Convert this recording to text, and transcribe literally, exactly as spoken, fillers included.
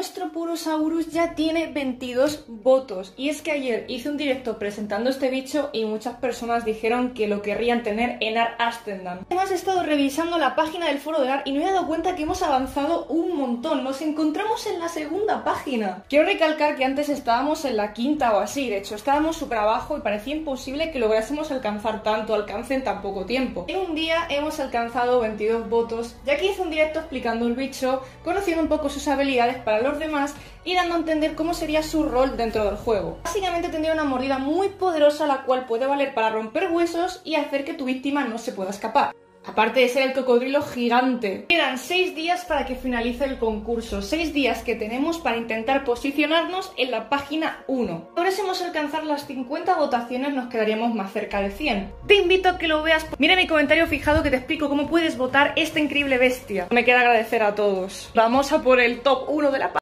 nuestro Purosaurus ya tiene veintidós votos. Y es que ayer hice un directo presentando este bicho y muchas personas dijeron que lo querrían tener en Ar Astendam. Además he estado revisando la página del foro de Ar y me he dado cuenta que hemos avanzado un montón. Nos encontramos en la segunda página. Quiero recalcar que antes estábamos en la quinta o así. De hecho, estábamos súper abajo y parecía imposible que lográsemos alcanzar tanto alcance en tan poco tiempo. En un día hemos alcanzado veintidós votos, ya que hice un directo explicando el bicho, conociendo un poco sus habilidades para los demás y dando a entender cómo sería su rol dentro del juego. Básicamente tendría una mordida muy poderosa, la cual puede valer para romper huesos y hacer que tu víctima no se pueda escapar. Aparte de ser el cocodrilo gigante. Quedan seis días para que finalice el concurso. seis días que tenemos para intentar posicionarnos en la página uno. Si lográsemos alcanzar las cincuenta votaciones nos quedaríamos más cerca de cien. Te invito a que lo veas. Mira mi comentario fijado que te explico cómo puedes votar esta increíble bestia. Me queda agradecer a todos. Vamos a por el top uno de la página.